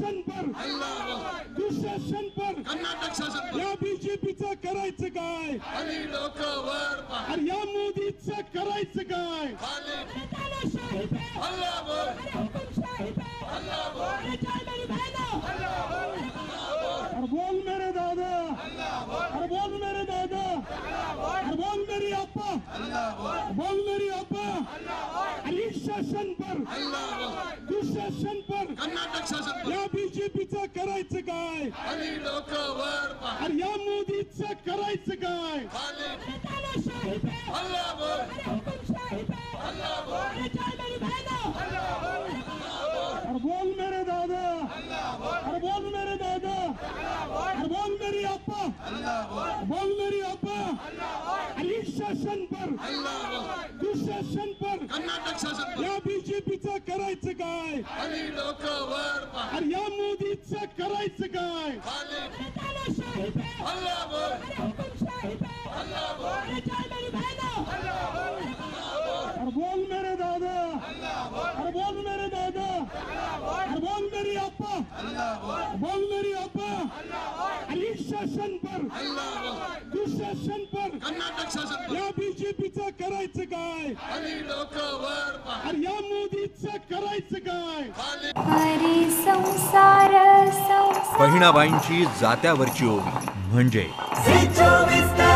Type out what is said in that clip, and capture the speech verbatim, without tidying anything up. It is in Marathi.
दुःशासन पर दुःशासन पर कर्नाटक शासन या बीजेपीचं करायचं काय आणि डोकं वर पहा. आणि या मोदीचं करायचं काय खाली हल्ला बोल हल्ला बोल अरे बोल मेरे दादा अरे बोल मेरे दादा अरे बोल मेरी अप्पा बोल मेरी अप्पा आणि शासन पर दुःशासन पर कर्नाटक शासन या बीजेपीचं करायचं काय आणि डोकं वर पहा. आणि या मोदीचं करायचं काय खाली हल्ला बोल हल्ला बोल अरे बोल मेरे दादा अरे बोल मेरे दादा अरे बोल मेरी अप्पा बोल मेरी अप्पा आणि शासन पर दुःशासन पर कर्नाटक शासन या बीजेपीचं करायचं काय आणि डोकं वर पहा. आणि या मोदीचं करायचं काय खाली हल्ला बोल हल्ला बोल अरे बोल मेरे दादा अरे बोल मेरे दादा अरे बोल मेरी अप्पा बोल मेरी अप्पा आणि शासन पर दुःशासन पर कर्नाटक शासन या बीजेपीचं करायचं काय आणि डोकं वर पहा. आणि या मोदीचं करायचं काय खाली हरी संसार संसार बहिणाबाईंची जात्यावरची ओवी म्हणजे चोवीस